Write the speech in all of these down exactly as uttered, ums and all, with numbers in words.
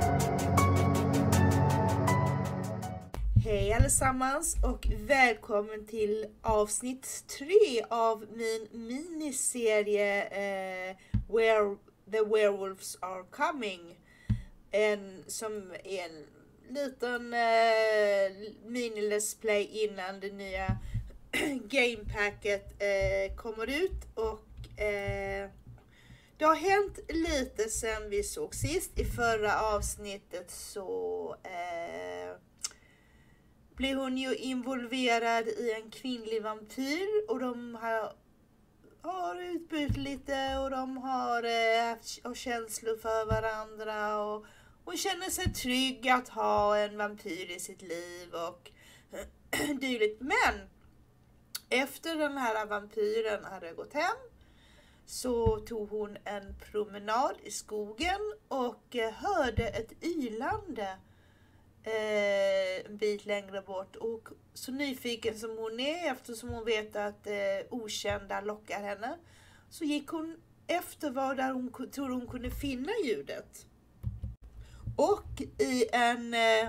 Hej allesammans och välkommen till avsnitt tre av min miniserie eh, Where the Werewolves Are Coming. En, som är en liten eh, mini-let's play innan det nya gamepacket eh, kommer ut. Och eh, det har hänt lite sen vi såg sist. I förra avsnittet så eh, blev hon ju involverad i en kvinnlig vampyr och de har, har utbytt lite och de har eh, haft känslor för varandra och hon känner sig trygg att ha en vampyr i sitt liv och dylikt. Men efter den här vampyren hade gått hem så tog hon en promenad i skogen och eh, hörde ett ylande Eh, en bit längre bort, och så nyfiken som hon är, eftersom hon vet att eh, okända lockar henne, så gick hon efter vad där hon tror hon kunde finna ljudet. Och i en eh,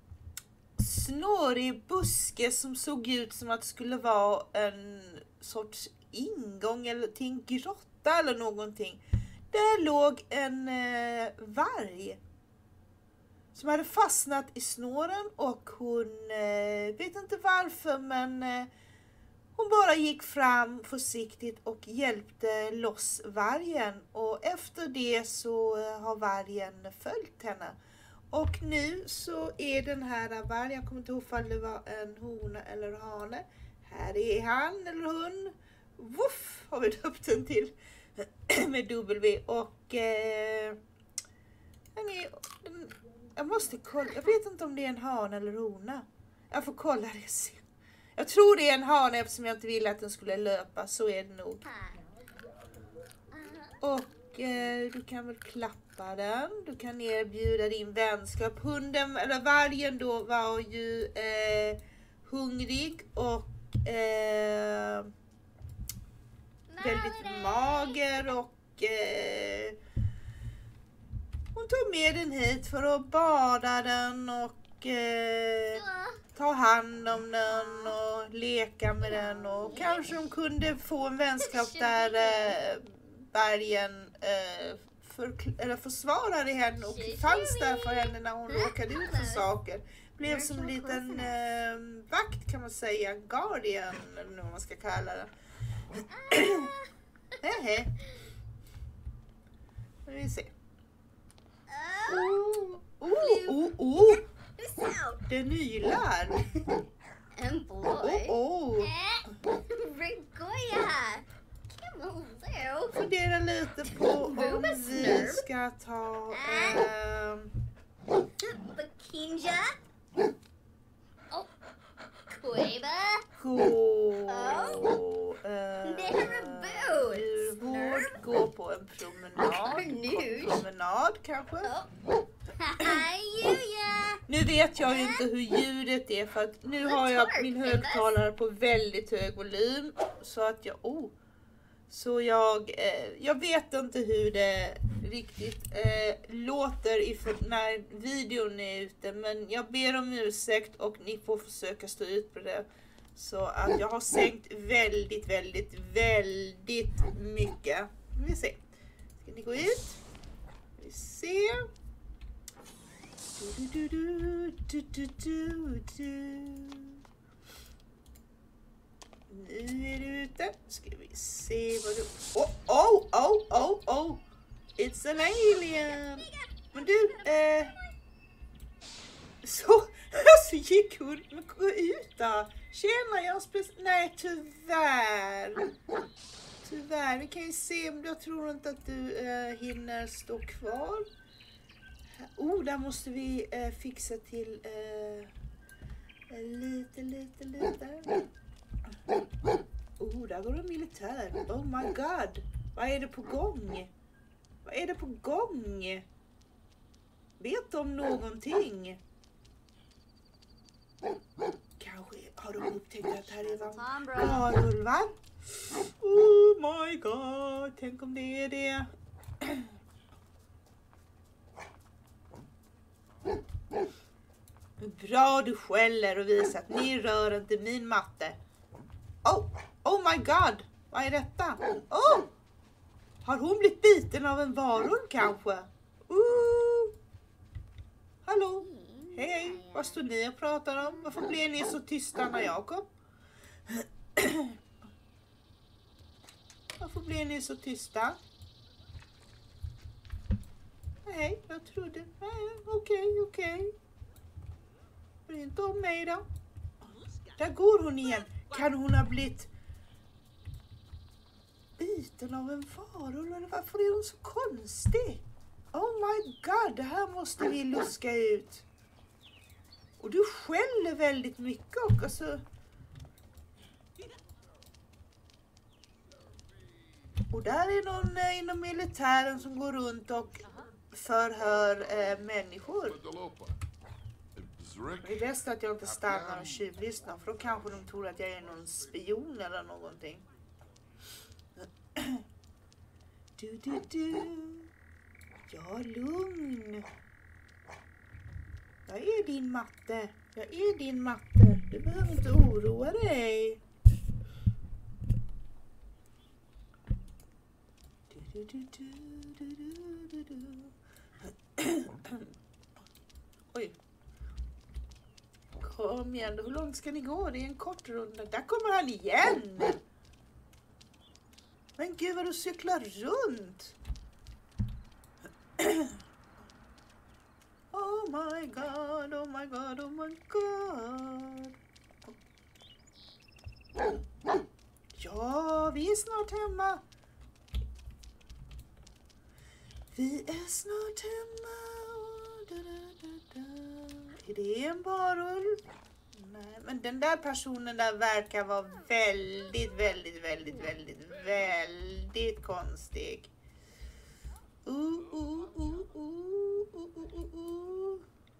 snårig buske som såg ut som att det skulle vara en sorts ingång eller till en grotta eller någonting, där låg en eh, varg som hade fastnat i snåren, och hon eh, vet inte varför, men eh, hon bara gick fram försiktigt och hjälpte loss vargen. Och efter det så eh, har vargen följt henne. Och nu så är den här vargen, jag kommer inte ihåg om det var en hona eller hane. Här är han eller hon. Woof har vi döpt den till med W. Och eh, den är... Den, Jag måste kolla. Jag vet inte om det är en hane eller hona. Jag får kolla det sen. Jag tror det är en hane eftersom jag inte ville att den skulle löpa. Så är det nog. Och eh, du kan väl klappa den. Du kan erbjuda din vänskap. Hunden, eller vargen då, var ju eh, hungrig och eh, väldigt mager och... Eh, hon tog med den hit för att bada den och eh, ta hand om den och leka med den. Och kanske hon kunde få en vänskap där eh, bergen eh, för, eller försvarade henne och fanns där för henne när hon råkade ut för saker. Blev som en liten eh, vakt kan man säga, en guardian eller vad man ska kalla det. Hehe. Nu vi se. Oh, oh, oh, oh. Det nylar. En bloj. Oh, oh. Regoja. Fundera lite på om vi ska ta... Eh, Bakinja. Oh. Koiba. gå... Oh. Eh, Nervös. gå på en promenad. En promenad kanske. Oh. Julia. Nu vet jag ju inte hur ljudet är, för att nu har jag min högtalare på väldigt hög volym, så att jag oh, så jag eh, jag vet inte hur det riktigt eh, låter ifrån när videon är ute, men jag ber om ursäkt och ni får försöka stå ut på det, så att jag har sänkt väldigt väldigt väldigt mycket. Vi ser. Ska ni gå ut? Vi ser. Du, du, du, du, du, du, du. Nu är du ute. Ska vi se vad du... Oh, oh, oh, oh, oh. It's an alien. Men du, eh... Så, så gick hon. Men gå ut då. Tjena, jag spes... Nej, tyvärr. Tyvärr. Vi kan ju se om jag tror inte att du eh, hinner stå kvar. Oh, där måste vi eh, fixa till eh, lite, lite, lite. Oh, där går det militär. Oh my god. Vad är det på gång? Vad är det på gång? Vet de någonting? Kanske har de upptäckt att här är varulvar? Oh my god. Tänk om det är det. Bra du skäller och visar att ni rör inte min matte. Oh, oh my god. Vad är detta? Oh! Har hon blivit biten av en varulv kanske? Uh. Hallå? Hej, vad står ni och pratar om? Varför blev ni så tysta när jag kom? Varför blev ni så tysta? Nej, jag trodde... Okej, okej. Bry inte om mig då. Där går hon igen. Kan hon ha blivit biten av en varulv? Eller varför är hon så konstig? Oh my god, det här måste vi luska ut. Och du skäller väldigt mycket också. Och där är någon eh, inom militären som går runt och förhör eh, människor. Det är bäst att jag inte stannar och tjuvlyssnar, för då kanske de tror att jag är någon spion eller någonting. Du, du, du. Ja, lugn. Jag är din matte. Jag är din matte. Du behöver inte oroa dig. Du, du, du, du, du, du, du. Oj. Kom igen, hur långt ska ni gå? Det är en kort runda. Där kommer han igen. Men gud vad du cyklar runt. Oh my god, oh my god, oh my god. Ja, vi är snart hemma. Vi är snart hemma. Da, da, da, da. Är det en varulv? Nej, men den där personen där verkar vara väldigt, väldigt, väldigt, väldigt, väldigt konstig. Uh, uh, uh, uh, uh, uh, uh, uh.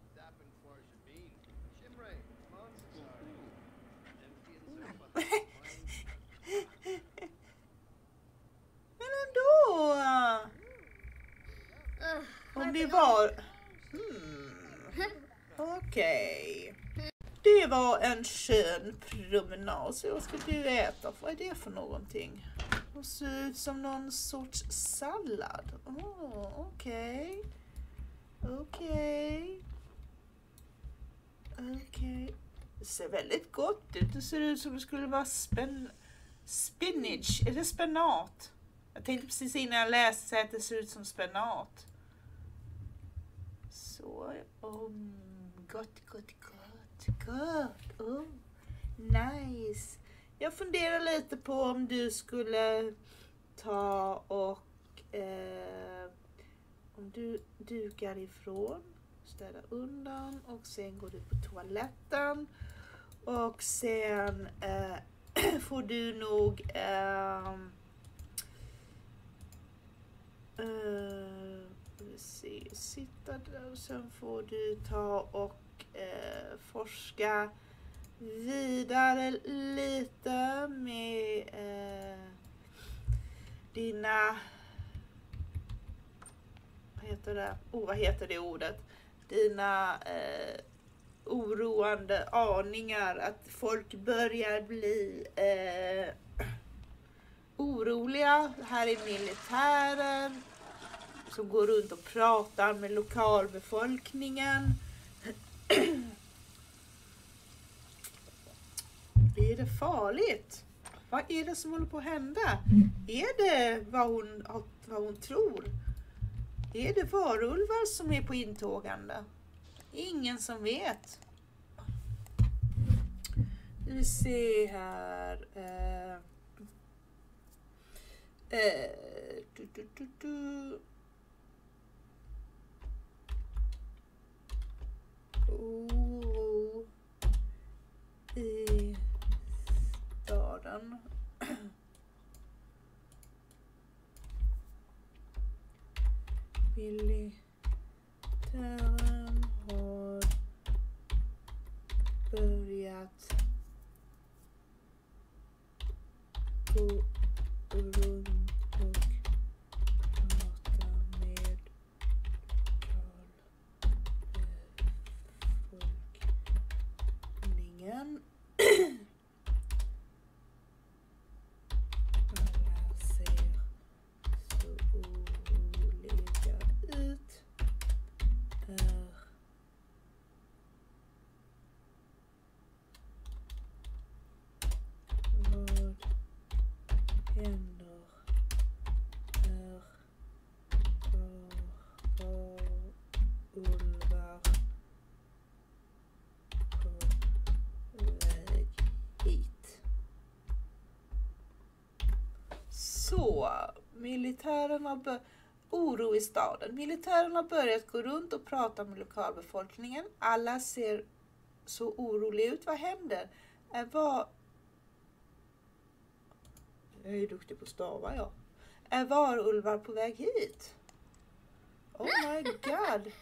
Men ändå. Om det var... Hmm. Okej. Okay. Det var en skön promenad. Så vad ska du äta? Vad är det för någonting? Det ser ut som någon sorts sallad. Oh, okej. Okay. Okej. Okay. Okej. Okay. Det ser väldigt gott ut. Det ser ut som det skulle vara spen... spinach. Är det spenat? Jag tänkte precis innan jag läste att det ser ut som spenat. Så, oh, gott, gott, gott, gott, oh, nice. Jag funderar lite på om du skulle ta och, eh, om du dukar ifrån, städa undan och sen går du på toaletten och sen eh, får du nog, eh, eh, Se, sitta där och sen får du ta och eh, forska vidare lite med eh, dina, vad heter det? Oh, vad heter det ordet? Dina eh, oroande aningar att folk börjar bli eh, oroliga. Här är militärer som går runt och pratar med lokalbefolkningen. Är det farligt? Vad är det som håller på att hända? Är det vad hon, vad hon tror? Är det varulvar som är på intågande? Ingen som vet. Vi ser här. Eh, eh, du, du, du, du. Oro i staden. Militären har börjat gå runt och prata med folk. Så, militärerna bör... oro i staden. Militären har börjat gå runt och prata med lokalbefolkningen. Alla ser så oroliga ut. Vad händer? Är vad... Jag är duktig på stava, ja. Är varulvar på väg hit? Oh my god.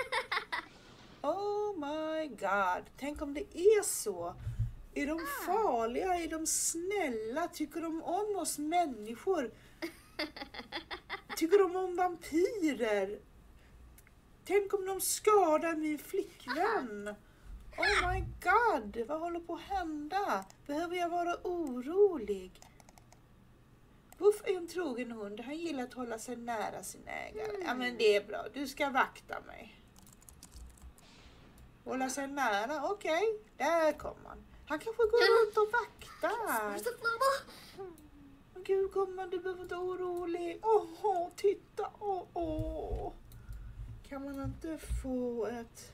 Oh my god. Tänk om det är så. Är de farliga? Är de snälla? Tycker de om oss människor? Tycker de om vampyrer? Tänk om de skadar min flickvän? Oh my god. Vad håller på att hända? Behöver jag vara orolig? Wuff är en trogen hund. Han gillar att hålla sig nära sin ägare. Ja, men det är bra. Du ska vakta mig. Hålla sig nära. Okej, okay. Där kommer han. Han kanske går runt och vaktar. Oh, gud, gumman, du behöver inte vara orolig. Åh, oh, titta. Åh, oh, oh. Kan man inte få ett...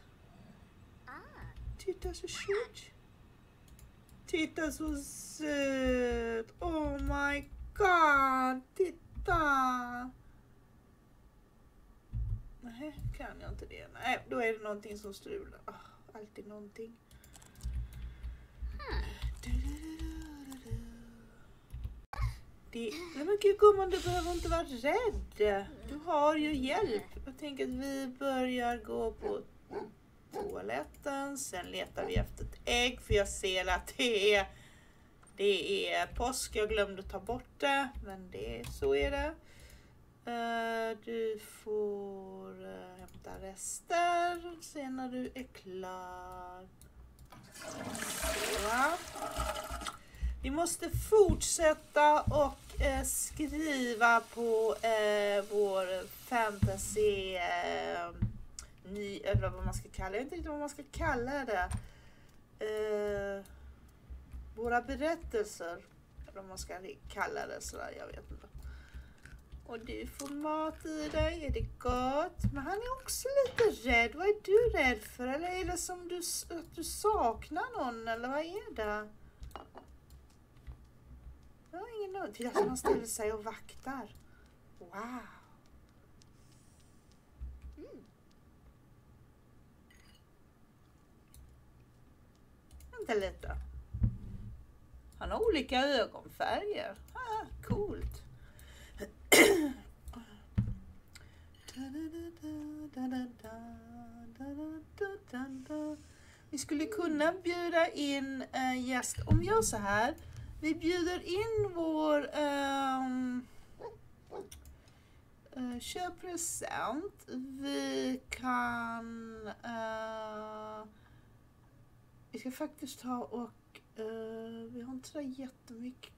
Titta så söt. Titta så söt. Oh my god. Titta. Nej, kan jag inte det. Nej, då är det någonting som strular. Oh, alltid någonting. Det, nej men gud gumman, du behöver inte vara rädd. Du har ju hjälp. Jag tänker att vi börjar gå på toaletten. Sen letar vi efter ett ägg. För jag ser att det är, det är påsk. Jag glömde ta bort det. Men det, så är det. Uh, du får uh, hämta rester. Sen när du är klar. Så. Vi måste fortsätta och eh, skriva på eh, vår fantasy eh, ny, eller vad man ska kalla det. Jag vet inte vad man ska kalla det. Eh, våra berättelser, eller vad man ska kalla det sådär, jag vet inte. Och du får mat i dig, är det gott? Men han är också lite rädd. Vad är du rädd för? Eller är det som du, att du saknar någon, eller vad är det? Jag har ingen aning. Titta som han ställer sig och vaktar. Wow. Mm. Vänta lite. Han har olika ögonfärger. Ah, coolt. Vi skulle kunna bjuda in äh, gäst. Om vi gör så här. Vi bjuder in vår um, uh, köppresent. Vi kan... Uh, vi ska faktiskt ta och... Uh, vi har inte så jättemycket...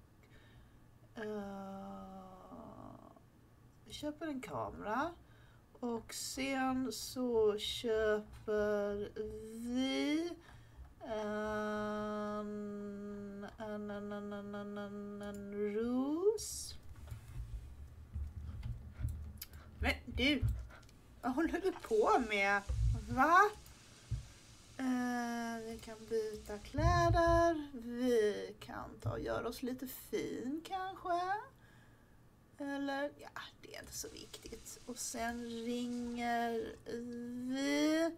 Uh, vi köper en kamera. Och sen så köper vi... En, en, en, en, en, en, en, en ros. Men du, vad håller du på med? Va? Uh, vi kan byta kläder. Vi kan ta och göra oss lite fin kanske. Eller, ja, det är inte så viktigt. Och sen ringer vi...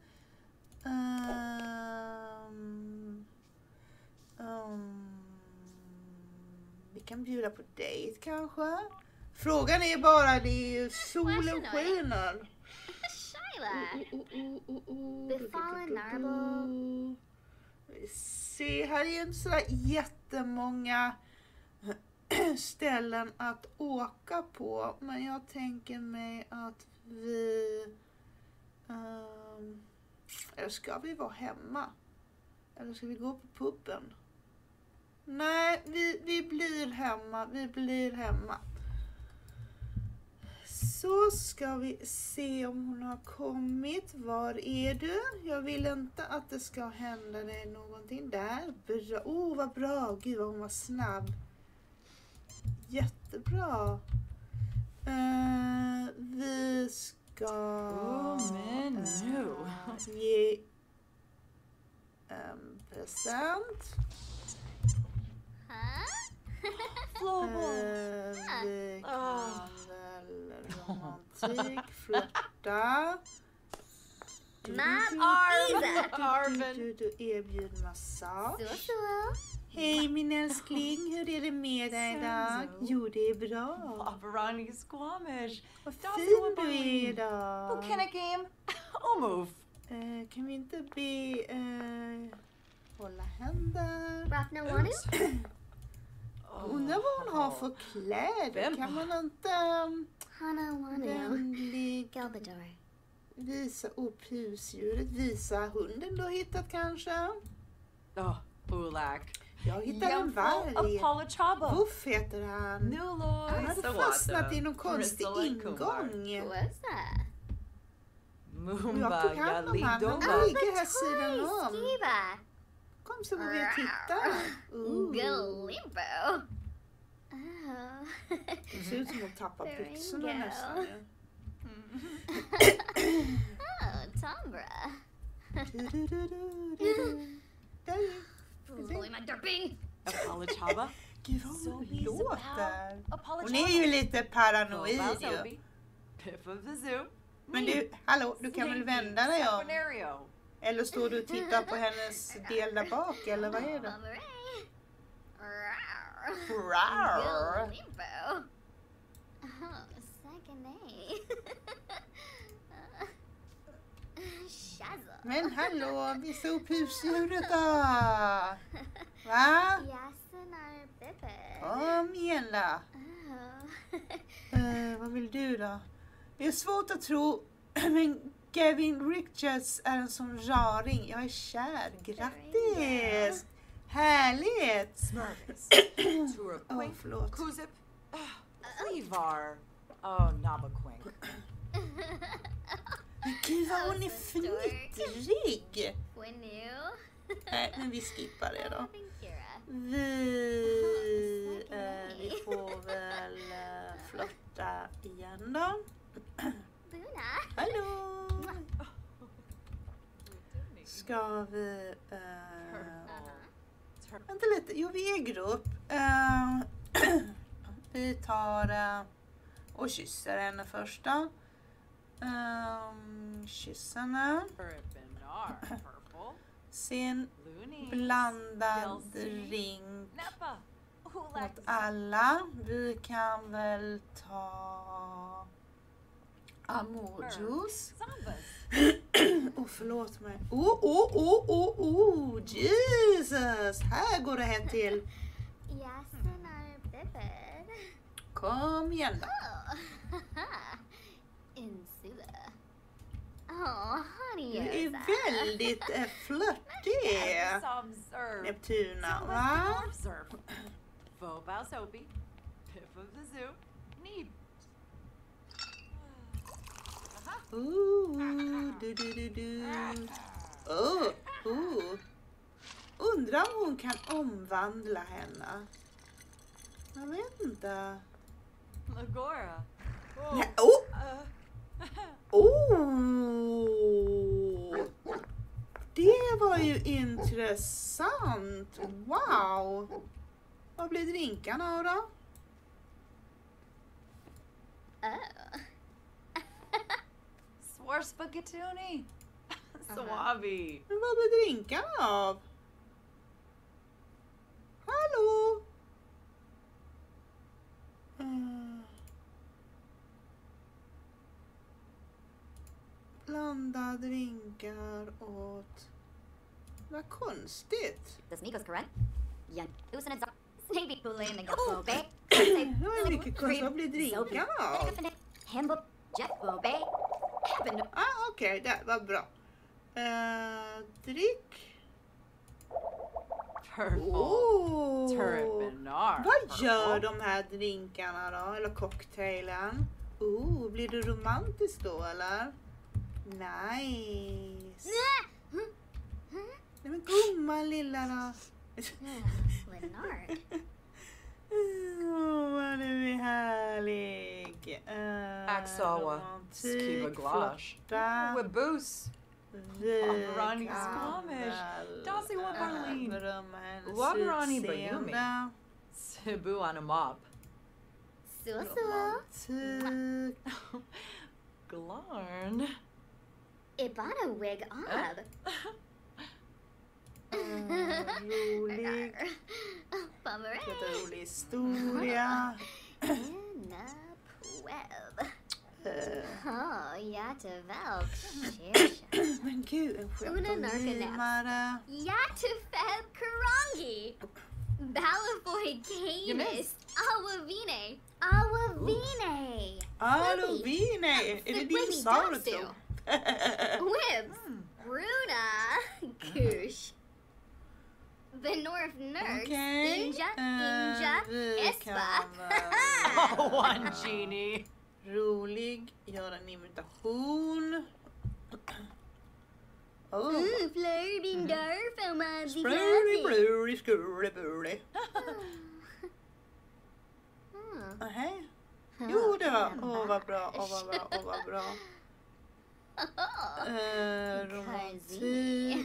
Um, um, vi kan bjuda på dejt kanske. Frågan är bara, det är ju solen skiner. Vi ser, här är inte sådär jättemånga ställen att åka på. Men jag tänker mig att vi... Um, Eller ska vi vara hemma? Eller ska vi gå på puben? Nej, vi, vi blir hemma. Vi blir hemma. Så ska vi se om hon har kommit. Var är du? Jag vill inte att det ska hända dig någonting. Där. Bra. Oh, vad bra. Gud, vad hon var snabb. Jättebra. Uh, vi ska... Oh, men nu. Uh, ge en present. Huh? Uh, vi romantik, flörta. Mom, Arvin. Du, du erbjuder massage. Så, så. Hej min älskling, hur är det med dig idag? Senzo. Jo, det är bra. Avarani Squamish. Vad Dasi fin wa du är Berlin. idag. Who can a game? Oh, move. Eh, kan vi inte be eh, hålla händer? Rafna Wanu? Undrar vad hon har för kläder. Vem? Kan man inte um, Hana Wanu. vänlig Galbador. visa upp husdjuret? Visa hunden du har hittat kanske? Oh, Ulak. Jag hittade en varg. Apolachaba. Woof heter han. Nuloy. Han hade fastnat i någon konstig ingång. What's that? Och jag Mumba tog hand om han. Han Yalidoba. ligger här sidan om. Skiba. Kom så får vi titta. Ooh. Galimbo. Oh. Det ser ut som att tappa There byxorna you go. nästan. Oh, Tombra. Holy my derping. Apolachaba. Gud vad So hon he's låter. Apolachaba. Hon är ju lite paranoid ju. Piff of the zoo. Men du, hallå, du kan väl vända dig om? Saponario. Eller står du och tittar på hennes del där bak, eller vad är det? Hooray. Rar. Galimbo. Oh, second A. Shazza. Men hallå, visa upp husdjuret då! Va? Yasenar Bippe. Kom igen då. Oh. Eh, vad vill du då? Det är svårt att tro, men Gavin Richards är en sån raring. Jag är kär. Grattis! Härligt! Smurfs. Tura Åh, Quink. förlåt. Kuzip. Cleavar. Oh, Nabaquink. Men gud vad hon är fnittrig! Winnu. Nej, men vi skippar det då. Kira. Vi, eh, vi får väl eh, flörta igen då. Luna. Hallå! Ska vi... Eh, vänta lite, jo vi är grupp. Eh, vi tar eh, och kysser henne först då. Um, kyss henne. Urbanar. Purple. Sen Looney. blandad Delcy. ring Neppa. åt Ulak. alla. Vi kan väl ta amorjuice. Zambas. Åh, oh, förlåt mig. Oh, oh, oh, oh, oh, Jesus! Här går det här till. Yasenar Bippe. Kom igen då. Oh. Insula. Oh, honey. Du är väldigt eh, flörtig, Observe. Neptuna, va? Observe. Vobals Opie. Piff of the zoo. Need. Ooh, du, du, du, du. Oh, oh. Undrar om hon kan omvandla henne. Jag vet inte. Lagora. Nej, oh! Uh, Oh! Det var ju intressant. Wow! Vad blir drinkarna av då? Oh. Swar spaghettoni. Suave. Men vad blir drinkarna av? Hallå? Mm. Blanda drinkar åt... Vad konstigt. The sneakers correct? Yan. Usen and Snavy Boolay and the Oh. Bay. Det var ju mycket konstigt. Vad blir drinkarna av? Handbook Jet Bay. Happen. Ah, okej, det var bra. Uh, drick. Purple. Oh. Turbinar. Vad gör de här drinkarna då? Eller cocktailen? Oh, blir det romantiskt då eller? Nice. Nej men gumman lilla då. Lennart. Åh, vad du är härlig. Uh, Axawa. Skiva glash. flörta. Webus. Vi Avarani kan Squamish. väl, Dasi wa äh, Berlin. berömma hennes Wavarani utseende. Bayumi. Cebu on a mop. Så så. Romantik. Glarn. Ibana wig ob. Uh, rolig. Bummer. Jätterolig historia. Anna Webb. Uh, Oh, jätteväl. Kirsch. men gud, en Una narkanap. skämtomimare. Jättefeb Karangi. Balafoy Canis. Awavine. Awavine. Alovine! Är det dinosaurer Baby tro? Wibs. Bruna. Kush. Benorf Nurks. Okej. Inja. Eh, Inja. vi Espa. kan, Oh, one genie. rolig, göra en imitation. Oh. Mm, Flörbindar för Sprurry, brurry, skurry, burry. Nähä. Jo, det var. Åh, vad bra, åh, vad bra, åh, vad bra. Eh, romantik.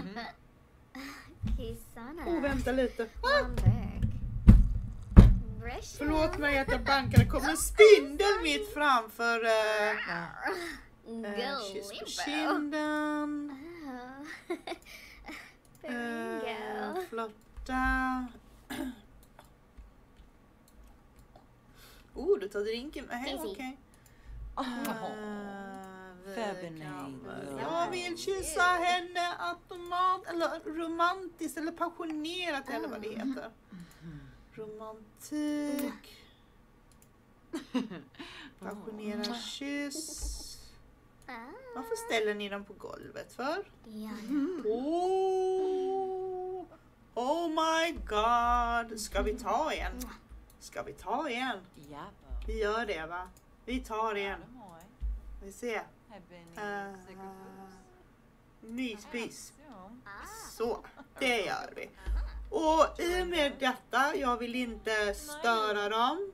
Kisana. Åh, vänta lite. Ah, Bamberg. förlåt mig att jag bankade. Det kom en spindel mitt framför. Uh, uh, kyss på kinden. Uh, flotta. Oh, du tar drinken. Nej, Easy. okej. Febinate. Jag vill kyssa henne automat eller romantiskt eller passionerat eller vad det heter. Romantik. Passionerad kyss. Varför ställer ni dem på golvet för? Oh, oh my god. Ska vi ta en? Ska vi ta en? Ja, Vi gör det va? Vi tar en. Vi ser. Uh, myspis. Så, det gör vi. Och i och med detta, jag vill inte störa dem.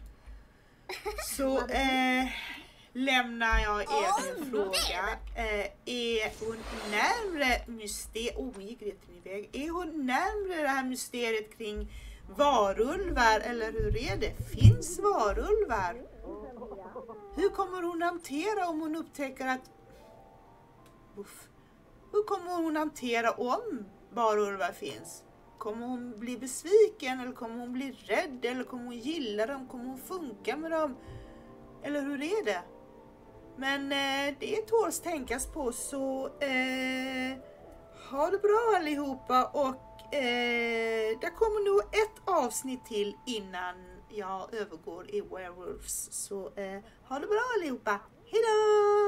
Så eh, lämnar jag er en fråga. Eh, är hon närmare mysteriet? Oh, gick rätt iväg. Är hon närmare det här mysteriet kring varulvar? Eller hur är det? Finns varulvar? Hur kommer hon hantera om hon upptäcker att... Uff. Hur kommer hon hantera om varulvar finns? Kommer hon bli besviken eller kommer hon bli rädd eller kommer hon gilla dem? Kommer hon funka med dem? Eller hur är det? Men eh, det tåls tänkas på så eh, ha det bra allihopa och eh, det kommer nog ett avsnitt till innan jag övergår i Werewolves. Så eh, ha det bra allihopa. Hejdå!